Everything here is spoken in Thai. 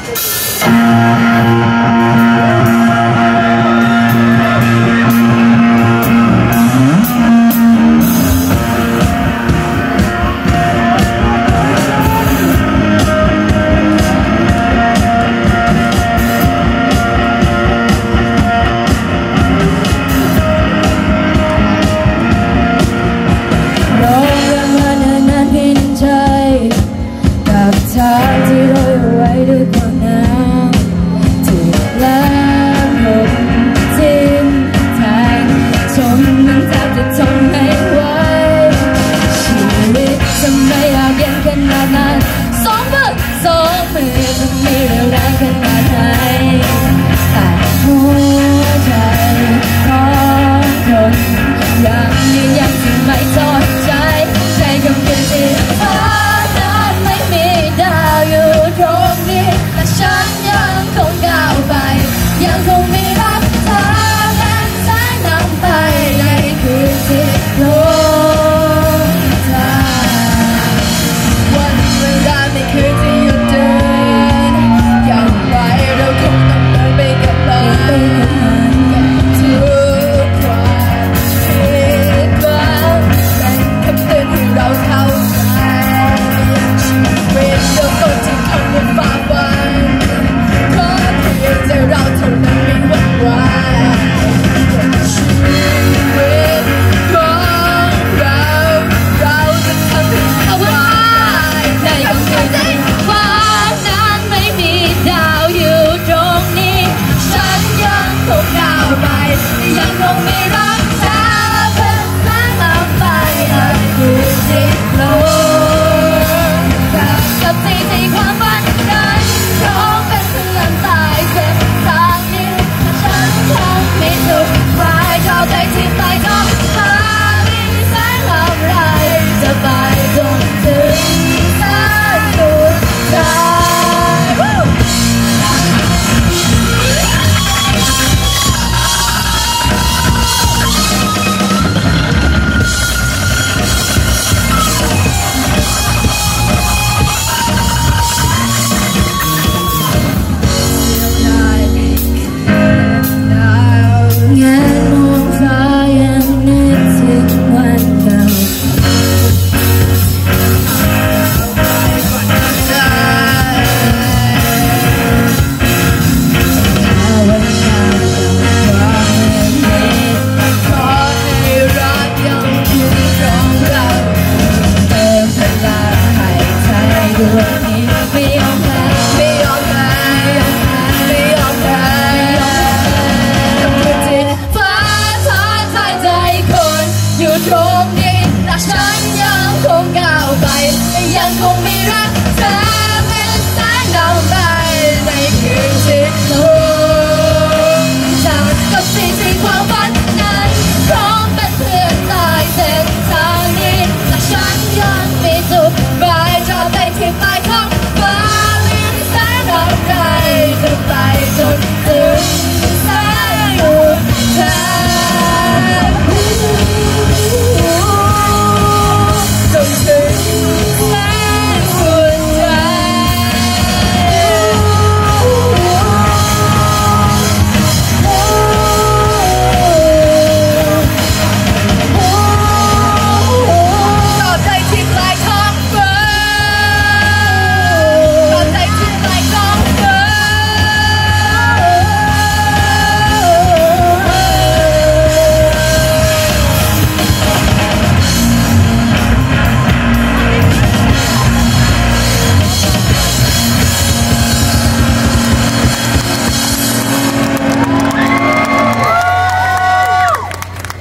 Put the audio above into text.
ที่โรยไว้ด้วยความหนาวที่แล้วผมทิ้งแทงชมมันแทบจะทนไม่ไหวชีวิตจะไม่อยากเย็นขนาดนั้นสองมือจะมีเรื่องแรงขนาดไหนแต่หัวใจของคนยังยืนยันที่ไม่ทอดใจใจกับเพื่อนที่อยู่ตรงนี้แต่ฉันยังคงก้าวไปยังคงมีรักเธอและสายน้ำไปในคืนที่ลงทางวันเวลาในคืนที่หยุดเดินอย่างไรเราคงต้องเดินไปกับมันทุกความผิดหวังเป็นคำเตือนให้เราเข้าใจคนที่ทำให้ฝ่าฟันขอเพียงแต่เราเท่านั้นไม่หวั่นไหวชีวิตของเราจะทำให้เอาไว้ในค่ำคืนที่ฟ้านั้นไม่มีดาวอยู่ตรงนี้ฉันยังคงก้าวไปยังคงมีรักเธอเป็นแสงนำไปในคืนที่ลงกับที่ความฝันนั้นคงเป็นเพื่อนตายเส้นทางนี้ฉันคงมีจุดหมายเข้าใจที่ปลายทางหาไม่มีแสงอะไรจะไปจนถึงแสงสุดท้ายวันนี้ไม่ยอมแพ้